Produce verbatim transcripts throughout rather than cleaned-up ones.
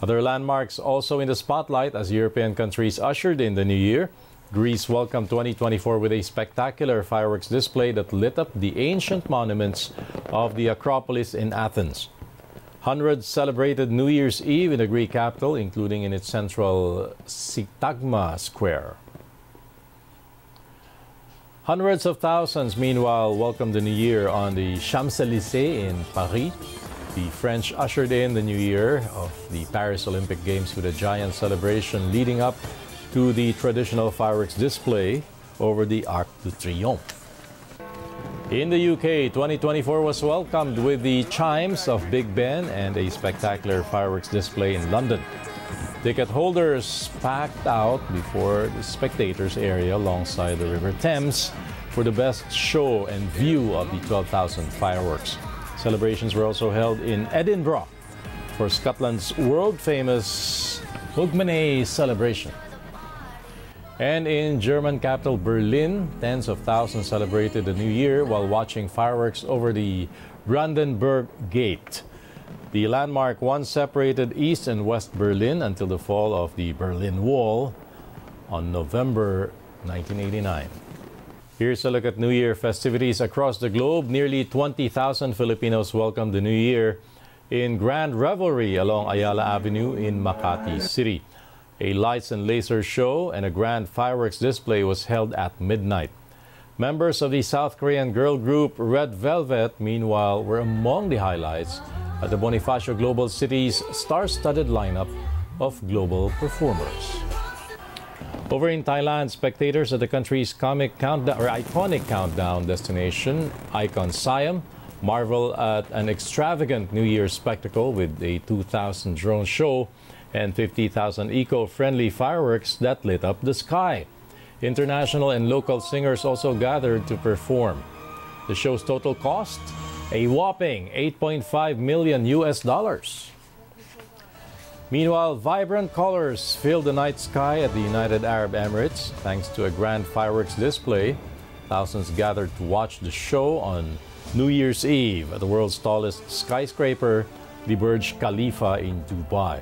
Other landmarks also in the spotlight as European countries ushered in the new year. Greece welcomed twenty twenty-four with a spectacular fireworks display that lit up the ancient monuments of the Acropolis in Athens. Hundreds celebrated New Year's Eve in the Greek capital, including in its central Syntagma Square. Hundreds of thousands, meanwhile, welcomed the new year on the Champs-Élysées in Paris. The French ushered in the new year of the Paris Olympic Games with a giant celebration leading up to the traditional fireworks display over the Arc de Triomphe. In the U K, twenty twenty-four was welcomed with the chimes of Big Ben and a spectacular fireworks display in London. Ticket holders packed out before the spectators area alongside the River Thames for the best show and view of the twelve thousand fireworks. Celebrations were also held in Edinburgh for Scotland's world-famous Hogmanay celebration. And in German capital Berlin, tens of thousands celebrated the new year while watching fireworks over the Brandenburg Gate. The landmark once separated East and West Berlin until the fall of the Berlin Wall on November nineteen eighty-nine. Here's a look at New Year festivities across the globe. Nearly twenty thousand Filipinos welcomed the New Year in grand revelry along Ayala Avenue in Makati City. A lights and laser show and a grand fireworks display was held at midnight. Members of the South Korean girl group Red Velvet, meanwhile, were among the highlights at the Bonifacio Global City's star-studded lineup of global performers. Over in Thailand, spectators at the country's comic countdown or iconic countdown destination, Icon Siam, marvel at an extravagant New Year spectacle with a two thousand drone show and fifty thousand eco-friendly fireworks that lit up the sky. International and local singers also gathered to perform. The show's total cost? A whopping eight point five million U S dollars. Meanwhile, vibrant colors filled the night sky at the United Arab Emirates. Thanks to a grand fireworks display, thousands gathered to watch the show on New Year's Eve at the world's tallest skyscraper, the Burj Khalifa in Dubai.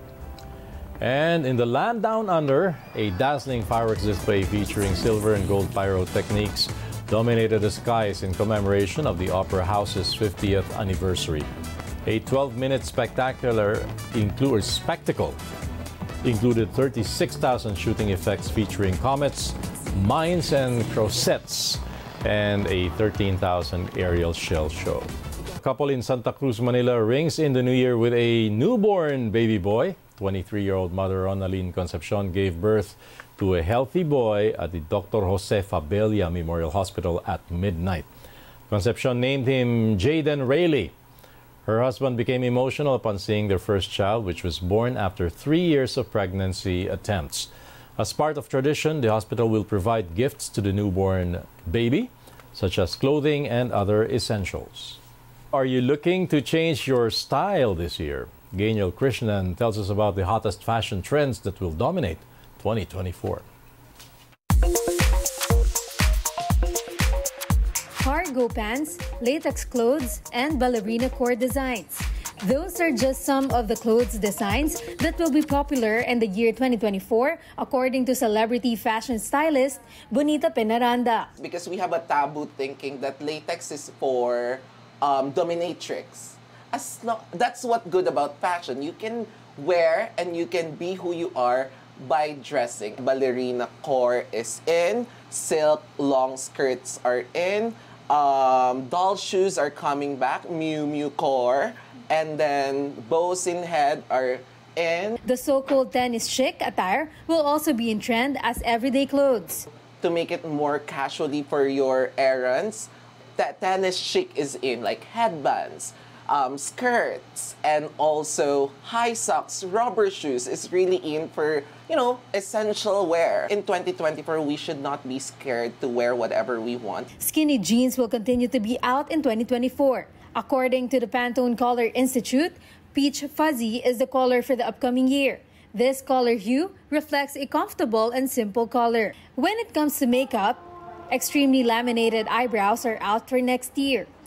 And in the land down under, a dazzling fireworks display featuring silver and gold pyrotechnics dominated the skies in commemoration of the Opera House's fiftieth anniversary. A twelve minute spectacular include, spectacle included thirty-six thousand shooting effects featuring comets, mines, and crossets, and a thirteen thousand aerial shell show. A couple in Santa Cruz, Manila rings in the new year with a newborn baby boy. twenty-three-year-old mother Ronaline Concepcion gave birth to a healthy boy at the Doctor Jose Fabella Memorial Hospital at midnight. Concepcion named him Jaden Rayleigh. Her husband became emotional upon seeing their first child, which was born after three years of pregnancy attempts. As part of tradition, the hospital will provide gifts to the newborn baby, such as clothing and other essentials. Are you looking to change your style this year? Gainel Krishnan tells us about the hottest fashion trends that will dominate twenty twenty-four. Cargo pants, latex clothes, and ballerina core designs. Those are just some of the clothes designs that will be popular in the year twenty twenty-four, according to celebrity fashion stylist Bonita Penaranda. Because we have a taboo thinking that latex is for um, dominatrix. As long, that's what's good about fashion. You can wear and you can be who you are by dressing. Ballerina core is in, silk long skirts are in, um, doll shoes are coming back, Miu Miu core, and then bows in head are in. The so-called tennis chic attire will also be in trend as everyday clothes. To make it more casually for your errands, that tennis chic is in, like headbands, Um, skirts, and also high socks, rubber shoes is really in for, you know, essential wear. In twenty twenty-four, we should not be scared to wear whatever we want. Skinny jeans will continue to be out in twenty twenty-four. According to the Pantone Color Institute, peach fuzzy is the color for the upcoming year. This color hue reflects a comfortable and simple color. When it comes to makeup, extremely laminated eyebrows are out for next year.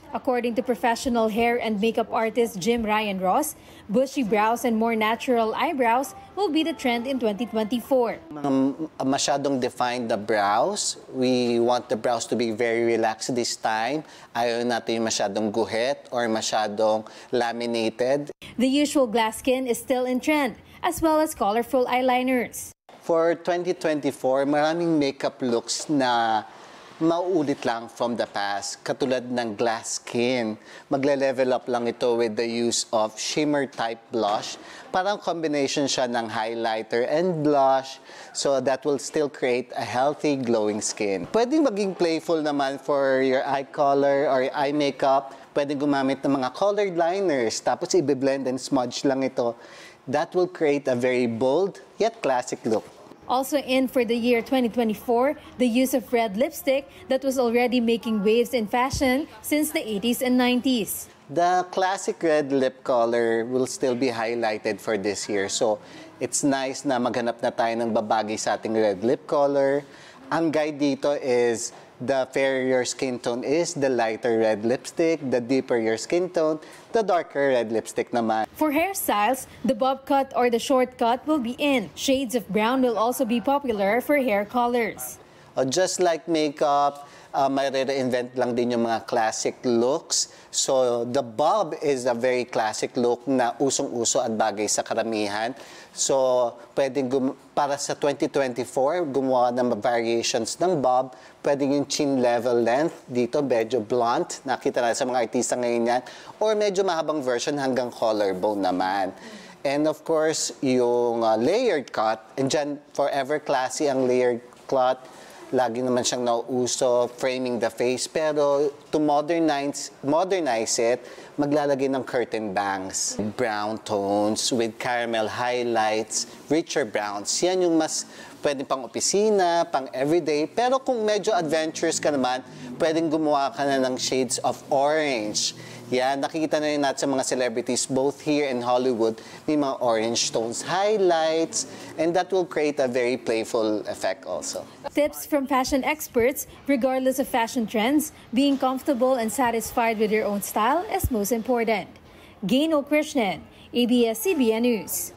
According to professional hair and makeup artist Jim Ryan Ross, bushy brows and more natural eyebrows will be the trend in twenty twenty-four. Um, masyadong defined the brows. We want the brows to be very relaxed this time. Ayaw natin yung masyadong guhit or masyadong laminated. The usual glass skin is still in trend, as well as colorful eyeliners. For twenty twenty-four, maraming makeup looks na mauulit lang from the past, katulad ng glass skin. Magle-level up lang ito with the use of shimmer type blush. Parang combination siya ng highlighter and blush, so that will still create a healthy glowing skin. Pwedeng maging playful naman for your eye color or eye makeup. Pwedeng gumamit ng mga colored liners, tapos i-blend and smudge lang ito. That will create a very bold yet classic look. Also in for the year twenty twenty-four, the use of red lipstick that was already making waves in fashion since the eighties and nineties. The classic red lip color will still be highlighted for this year. So it's nice na maghanap na tayo ng babagay sa ating red lip color. Ang guide dito is the fairer your skin tone is, the lighter red lipstick. The deeper your skin tone, the darker red lipstick naman. For hairstyles, the bob cut or the short cut will be in. Shades of brown will also be popular for hair colors. Uh, just like makeup, uh, may re-reinvent lang din yung mga classic looks. So the bob is a very classic look na usong-uso at bagay sa karamihan. So pwedeng para sa twenty twenty-four, gumawa ng variations ng bob. Pwedeng yung chin level length dito, medyo blunt. Nakita na sa mga artista ngayon yan. Or medyo mahabang version hanggang collarbone naman. And of course, yung uh, layered cut. And dyan, forever classy ang layered cut. Lagi naman siyang nauuso, framing the face. Pero to modernize, modernize it, maglalagay ng curtain bangs. Brown tones with caramel highlights, richer browns. Yan yung mas pwedeng pang opisina, pang everyday. Pero kung medyo adventurous ka naman, pwedeng gumawa ka na ng shades of orange. Yan, nakikita na rin natin sa mga celebrities both here in Hollywood, may mga orange tones, highlights, and that will create a very playful effect also. Tips from fashion experts, regardless of fashion trends, being comfortable and satisfied with your own style is most important. Gaino Krishnan, A B S C B N News.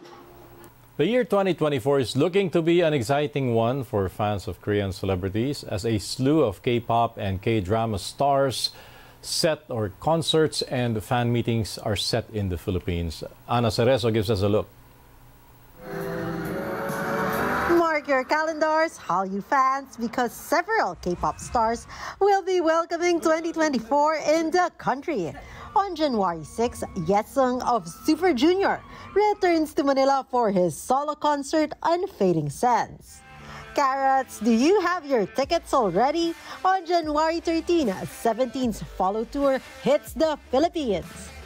The year twenty twenty-four is looking to be an exciting one for fans of Korean celebrities as a slew of K-pop and K-drama stars set or concerts and fan meetings are set in the Philippines. Ana Cerezo gives us a look. Mark your calendars, Hallyu fans, because several K-pop stars will be welcoming twenty twenty-four in the country. On January sixth, Yesung of Super Junior returns to Manila for his solo concert, Unfading Sense. Carrots, do you have your tickets already? On January thirteenth, seventeen's Follow Tour hits the Philippines.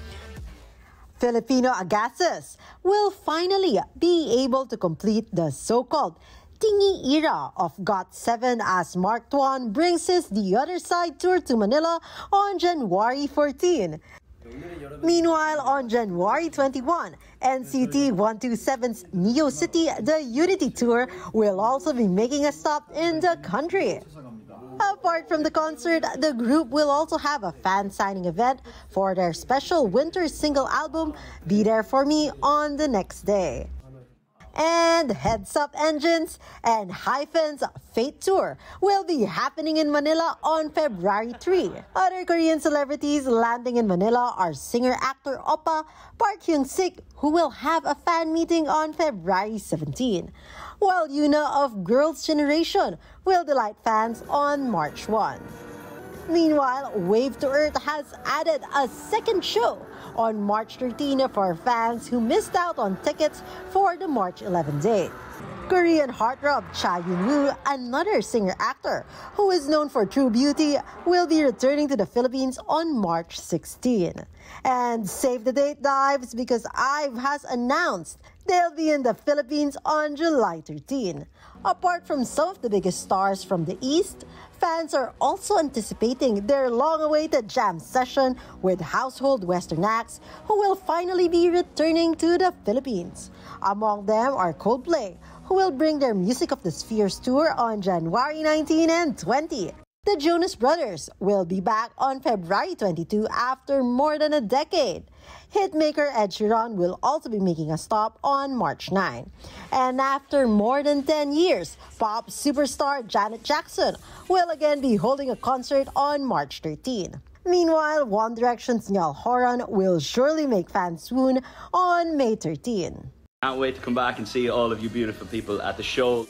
Filipino Agassiz will finally be able to complete the so-called Tingi era of got seven as Mark Tuan brings his The Other Side tour to Manila on January fourteenth. Meanwhile, on January twenty-first, N C T one twenty-seven's Neo City The Unity Tour will also be making a stop in the country. Apart from the concert, the group will also have a fan signing event for their special winter single album, Be There For Me, on the next day. And Heads Up Engines and Hyphen's Fate Tour will be happening in Manila on February third. Other Korean celebrities landing in Manila are singer-actor Oppa, Park Hyung-sik, who will have a fan meeting on February seventeenth, while Yuna of Girls' Generation will delight fans on March first. Meanwhile, Wave to Earth has added a second show on March thirteenth for fans who missed out on tickets for the March eleventh date. Korean heartthrob Cha Eun-woo, another singer-actor who is known for True Beauty, will be returning to the Philippines on March sixteenth. And save the date, dives, because IVE has announced they'll be in the Philippines on July thirteenth. Apart from some of the biggest stars from the East, fans are also anticipating their long-awaited jam session with household Western acts who will finally be returning to the Philippines. Among them are Coldplay, who will bring their Music of the Spheres tour on January nineteenth and twentieth. The Jonas Brothers will be back on February twenty-second after more than a decade. Hitmaker Ed Sheeran will also be making a stop on March ninth. And after more than ten years, pop superstar Janet Jackson will again be holding a concert on March thirteenth. Meanwhile, One Direction's Niall Horan will surely make fans swoon on May thirteenth. Can't wait to come back and see all of you beautiful people at the show.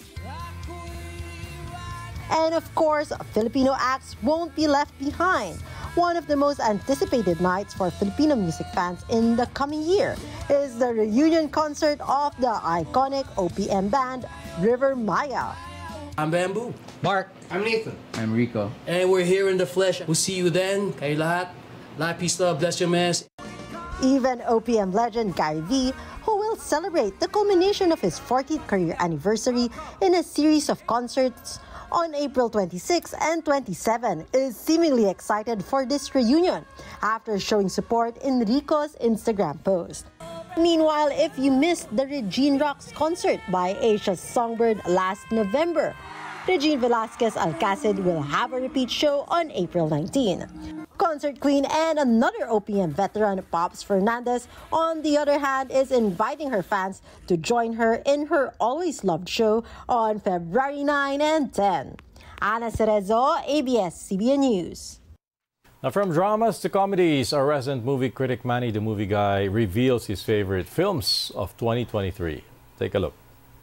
And of course, Filipino acts won't be left behind. One of the most anticipated nights for Filipino music fans in the coming year is the reunion concert of the iconic O P M band, River Maya. I'm Bamboo. Mark. I'm Nathan. I'm Rico. And we're here in the flesh. We'll see you then. Kayo lahat. Lahat, peace, love, bless your mess. Even O P M legend Gary Vee, who will celebrate the culmination of his fortieth career anniversary in a series of concerts on April twenty-sixth and twenty-seventh, is seemingly excited for this reunion after showing support in Rico's Instagram post. Meanwhile, if you missed the Regine Rocks concert by Asia's Songbird last November, Regine Velasquez Alcacid will have a repeat show on April nineteenth. Concert queen and another O P M veteran, Pops Fernandez, on the other hand, is inviting her fans to join her in her always loved show on February ninth and tenth. Ana Cerezo, A B S C B N News. Now, from dramas to comedies, our resident movie critic Manny the Movie Guy reveals his favorite films of twenty twenty-three. Take a look.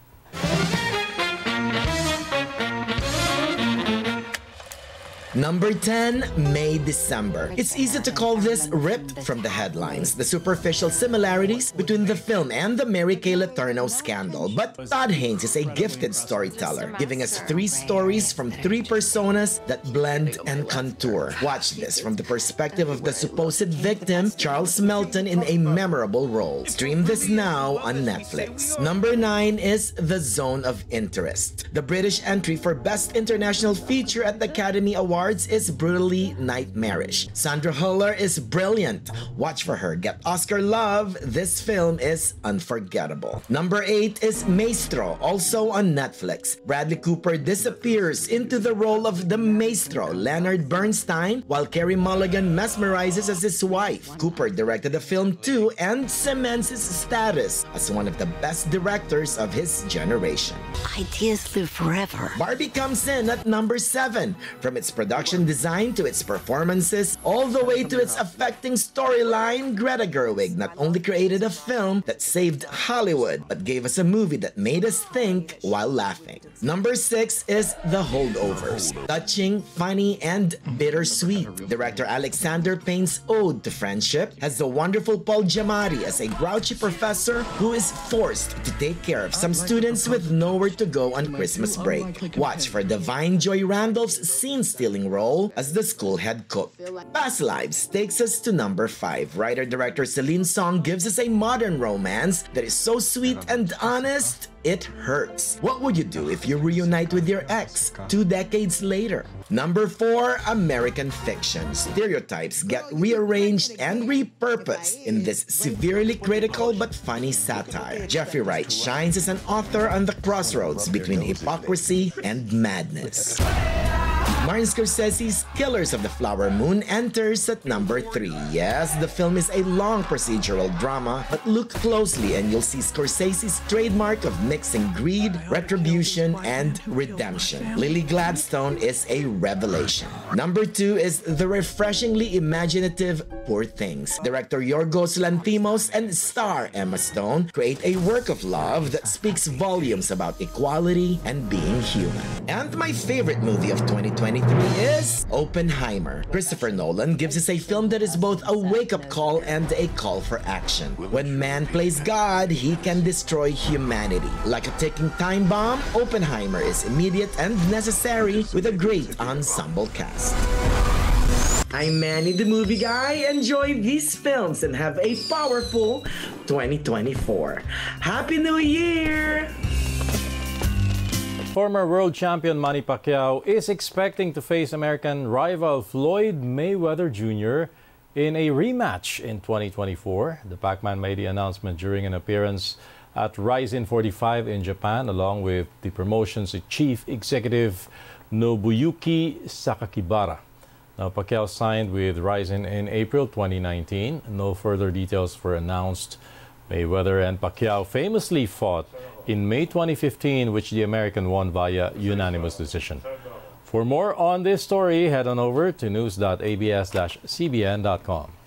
Number ten, May December. It's easy to call this ripped from the headlines, the superficial similarities between the film and the Mary Kay Letourneau scandal. But Todd Haynes is a gifted storyteller, giving us three stories from three personas that blend and contour. Watch this from the perspective of the supposed victim, Charles Melton, in a memorable role. Stream this now on Netflix. Number nine is The Zone of Interest. The British entry for Best International Feature at the Academy Awards is brutally nightmarish. Sandra Huller is brilliant. Watch for her get Oscar love. This film is unforgettable. Number eight is Maestro, also on Netflix. Bradley Cooper disappears into the role of the Maestro, Leonard Bernstein, while Carey Mulligan mesmerizes as his wife. Cooper directed the film too and cements his status as one of the best directors of his generation. Ideas live forever. Barbie comes in at number seven. From its production design to its performances, all the way to its affecting storyline, Greta Gerwig not only created a film that saved Hollywood, but gave us a movie that made us think while laughing. Number six is The Holdovers. Touching, funny, and bittersweet. Director Alexander Payne's ode to friendship has the wonderful Paul Giamatti as a grouchy professor who is forced to take care of some students with nowhere to go on Christmas break. Watch for Divine Joy Randolph's scene-stealing role as the school head cook. Past Lives takes us to number five. Writer-director Celine Song gives us a modern romance that is so sweet and honest, it hurts. What would you do if you reunite with your ex two decades later? Number four, American Fiction. Stereotypes get rearranged and repurposed in this severely critical but funny satire. Jeffrey Wright shines as an author on the crossroads between hypocrisy and madness. Martin Scorsese's Killers of the Flower Moon enters at number three. Yes, the film is a long procedural drama, but look closely and you'll see Scorsese's trademark of mixing greed, retribution, and redemption. Lily Gladstone is a revelation. Number two is the refreshingly imaginative Poor Things. Director Yorgos Lanthimos and star Emma Stone create a work of love that speaks volumes about equality and being human. And my favorite movie of twenty twenty-three is Oppenheimer. Christopher Nolan gives us a film that is both a wake-up call and a call for action. When man plays God, he can destroy humanity. Like a ticking time bomb, Oppenheimer is immediate and necessary with a great ensemble cast. I'm Manny the Movie Guy. Enjoy these films and have a powerful twenty twenty-four. Happy New Year! Former world champion Manny Pacquiao is expecting to face American rival Floyd Mayweather Junior in a rematch in twenty twenty-four. The Pac-Man made the announcement during an appearance at Rizin forty-five in Japan, along with the promotion's chief executive Nobuyuki Sakakibara. Now, Pacquiao signed with Rizin in April twenty nineteen. No further details were announced. Mayweather and Pacquiao famously fought in May twenty fifteen, which the American won via unanimous decision. For more on this story, head on over to news dot A B S dash C B N dot com.